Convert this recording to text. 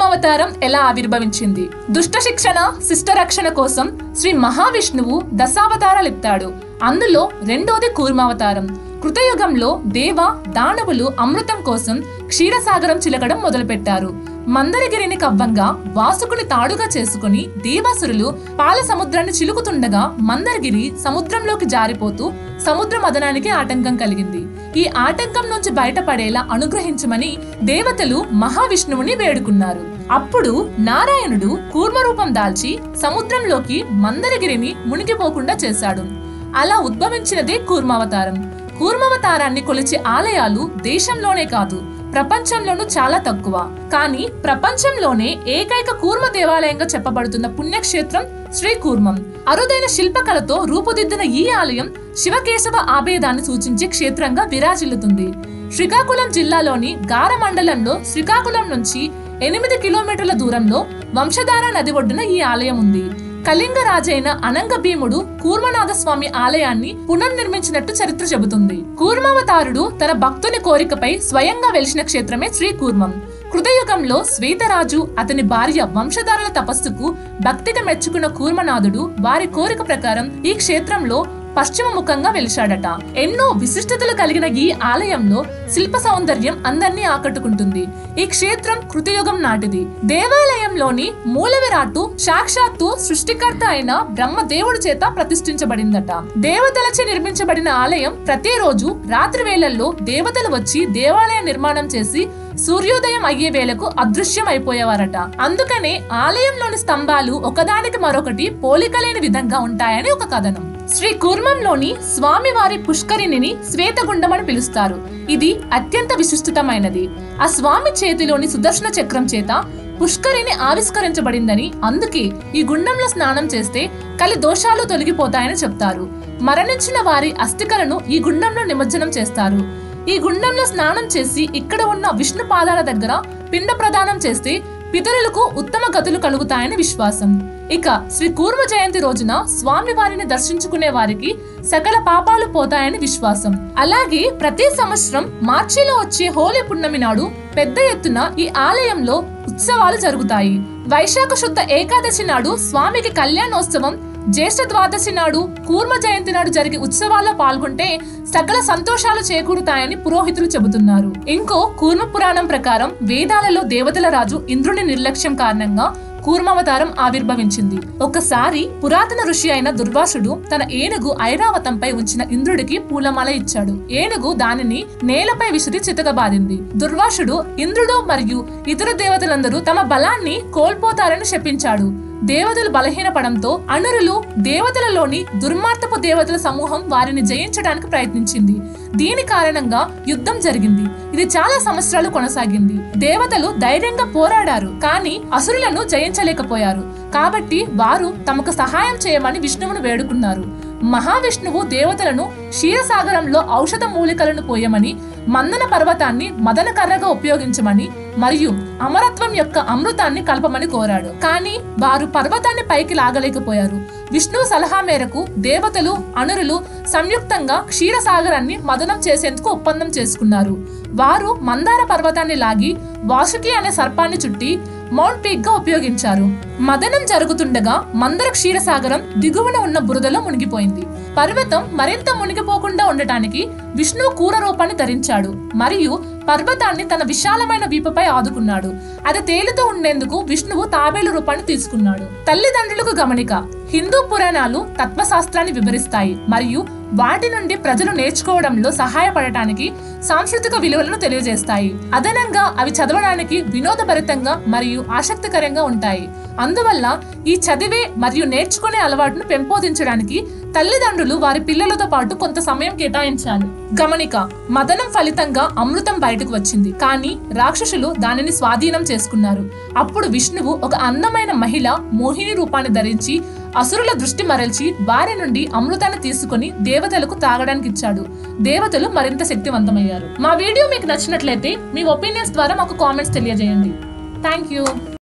కూర్మావతారం ఎలా ఆవిర్భవించింది? దుష్ట శిక్షణ, శిష్ట రక్షణ కోసం శ్రీ మహావిష్ణువు దశావతారాలెత్తాడు. అందులో రెండోది కూర్మావతారం. కృతయుగంలో దేవ దానవులు అమృతం కోసం క్షీరసాగరం చిలకడం మొదలుపెట్టారు. మందరగిరిని కవ్వంగా వాసుకుని తాడుగా చేసుకుని దేవాసురులు పాల సముద్రాన్ని చిలుకుతుండగా మందరగిరి సముద్రంలోకి జారిపోతూ సముద్ర మదనానికి ఆటంకం కలిగింది. ఈ ఆటంకం నుంచి బయటపడేలా అనుగ్రహించమని దేవతలు మహావిష్ణువుని వేడుకున్నారు. అప్పుడు నారాయణుడు కూర్మరూపం దాల్చి సముద్రంలోకి మందరగిరిని మునిగిపోకుండా చేశాడు. అలా ఉద్భవించినదే కూర్మావతారం. కూర్మావతారాన్ని కొలిచే ఆలయాలు దేశంలోనే కాదు, ప్రపంచంలోనూ చాలా తక్కువ. కానీ ప్రపంచంలోనే ఏకైక కూర్మ దేవాలయంగా చెప్పబడుతున్న పుణ్యక్షేత్రం శ్రీకూర్మం. అరుదైన శిల్పకళతో రూపుదిద్దిన ఈ ఆలయం శివకేశవ ఆభేదాన్ని సూచించే క్షేత్రంగా విరాజిల్లుతుంది. శ్రీకాకుళం జిల్లాలోని గార మండలంలో శ్రీకాకుళం నుంచి 8 కిలోమీటర్ల దూరంలో వంశధార నది ఒడ్డున ఈ ఆలయం ఉంది. కళింగ రాజైన అనంగ భీముడు కూర్మనాథ స్వామి ఆలయాన్ని పునర్నిర్మించినట్టు చరిత్ర చెబుతుంది. కూర్మావతారుడు తన భక్తుని కోరికపై స్వయంగా వెలిసిన క్షేత్రమే శ్రీకూర్మం. కృతయుగంలో శ్వేతరాజు అతని భార్య వంశధారల తపస్సుకు భక్తిగా మెచ్చుకున్న కూర్మనాథుడు వారి కోరిక ప్రకారం ఈ క్షేత్రంలో పశ్చిమ ముఖంగా వెలిశాడట. ఎన్నో విశిష్టతలు కలిగిన ఈ ఆలయంలో శిల్ప సౌందర్యం అందరినీ ఆకట్టుకుంటుంది. ఈ క్షేత్రం కృతయుగం నాటిది. దేవాలయంలోని మూల విరాట్టు సాక్షాత్తు సృష్టికర్త అయిన బ్రహ్మదేవుడి చేత ప్రతిష్ఠించబడిందట. దేవతలచే నిర్మించబడిన ఆలయం ప్రతిరోజు రాత్రి వేళల్లో దేవతలు వచ్చి దేవాలయ నిర్మాణం చేసి సూర్యోదయం అయ్యే వేళకు అదృశ్యం అయిపోయేవారట. అందుకనే ఆలయంలోని స్తంభాలు ఒకదానికి మరొకటి పోలికలేని విధంగా ఉంటాయని ఒక కథనం. శ్రీ కూర్మంలోని స్వామివారి పుష్కరిణిని శ్వేతగుండం అని పిలుస్తారు. ఇది అత్యంత విశిష్టమైనది. ఆ స్వామి చేతిలోని సుదర్శన చక్రం చేత పుష్కరిణి ఆవిష్కరించబడిందని, అందుకే ఈ గుండంలో స్నానం చేస్తే కలి దోషాలు తొలగిపోతాయని చెప్తారు. మరణించిన వారి అస్థికలను ఈ గుండంలో నిమజ్జనం చేస్తారు. ఈ గుండంలో స్నానం చేసి ఇక్కడ ఉన్న విష్ణు పాదాల దగ్గర పిండ ప్రదానం చేస్తే పితరులకు ఉత్తమ గతులు కలుగుతాయని విశ్వాసం. ఇక శ్రీ కూర్మ జయంతి రోజున స్వామి వారిని దర్శించుకునే వారికి సకల పాపాలు పోతాయని విశ్వాసం. అలాగే ప్రతి సంవత్సరం మార్చిలో వచ్చే హోలీ పున్నమి నాడు పెద్ద ఎత్తున ఈ ఆలయంలో ఉత్సవాలు జరుగుతాయి. వైశాఖ శుద్ధ ఏకాదశి నాడు స్వామికి కళ్యాణోత్సవం, జ్యేష్ఠ ద్వాదశి నాడు కూర్మ జయంతి నాడు జరిగే ఉత్సవాల్లో పాల్గొంటే సకల సంతోషాలు చేకూరుతాయని పురోహితులు చెబుతున్నారు. ఇంకో కూర్మ పురాణం ప్రకారం వేదాలలో దేవతల రాజు ఇంద్రుని నిర్లక్ష్యం కారణంగా కూర్మావతారం ఆవిర్భవించింది. ఒకసారి పురాతన ఋషి అయిన దుర్వాసుడు తన ఏనుగు ఐరావతంపై ఉంచిన ఇంద్రుడికి పూలమాల ఇచ్చాడు. ఏనుగు దానిని నేలపై విసిరి చితకబాదింది. దుర్వాసుడు ఇంద్రుడు మరియు ఇతర దేవతలందరూ తమ బలాన్ని కోల్పోతారని శపించాడు. దేవతలు బలహీనపడంతో అనురులు దేవతలలోని దుర్మార్గపు దేవతల సమూహం వారిని జయించడానికి ప్రయత్నించింది. దీని కారణంగా యుద్ధం జరిగింది. ఇది చాలా సంవత్సరాలు కొనసాగింది. దేవతలు ధైర్యంగా పోరాడారు, కానీ అసురులను జయించలేకపోయారు. కాబట్టి వారు తమకు సహాయం చేయమని విష్ణువును వేడుకున్నారు. మహావిష్ణువు దేవతలను క్షీరసాగరంలో ఔషధ మూలికలను పోయమని, మందన పర్వతాన్ని మదన కర్రగా ఉపయోగించమని మరియు అమరత్వం యొక్క అమృతాన్ని కలపమని కోరాడు. కానీ వారు పర్వతాన్ని పైకి లాగలేకపోయారు. విష్ణువు సలహా మేరకు దేవతలు అనురులు సంయుక్తంగా క్షీరసాగరాన్ని మదనం చేసేందుకు ఒప్పందం చేసుకున్నారు. వారు మందార పర్వతాన్ని లాగి వాసుకి అనే సర్పాన్ని చుట్టి మౌంట్ పీక్ గా ఉపయోగించారు. మదనం జరుగుతుండగా మందర క్షీరసాగరం దిగువన ఉన్న బురదలో మునిగిపోయింది. పర్వతం మరింత మునిగిపోకుండా ఉండటానికి విష్ణువు కూర రూపాన్ని ధరించాడు మరియు పర్వతాన్ని తన విశాలమైన వీపుపై ఆదుకున్నాడు. అది తేలుతూ ఉండేందుకు విష్ణువు తాబేలు రూపాన్ని తీసుకున్నాడు. తల్లిదండ్రులకు గమనిక. హిందూ పురాణాలు తత్వశాస్త్రాన్ని వివరిస్తాయి మరియు వాటి నుండి ప్రజలు నేర్చుకోవడంలో సహాయపడటానికి సాంస్కృతిక విలువలను తెలియజేస్తాయి. అదనంగా అవి చదవడానికి వినోదభరితంగా మరియు ఆసక్తికరంగా ఉంటాయి. అందువల్ల ఈ చదివే మరియు నేర్చుకునే అలవాటును పెంపొందించడానికి తల్లిదండ్రులు వారి పిల్లలతో పాటు కొంత సమయం కేటాయించాలి. గమనిక. మదనం ఫలితంగా అమృతం బయటకు వచ్చింది, కానీ రాక్షసులు దానిని స్వాధీనం చేసుకున్నారు. అప్పుడు విష్ణువు ఒక అందమైన మహిళ మోహిని రూపాన్ని ధరించి అసురుల దృష్టి మరల్చి వారి నుండి అమృతాన్ని తీసుకుని దేవతలకు తాగడానికి ఇచ్చాడు. దేవతలు మరింత శక్తివంతమయ్యారు. మా వీడియో మీకు నచ్చినట్లయితే మీ ఒపీనియన్స్ ద్వారా మాకు కామెంట్స్ తెలియజేయండి. Thank you.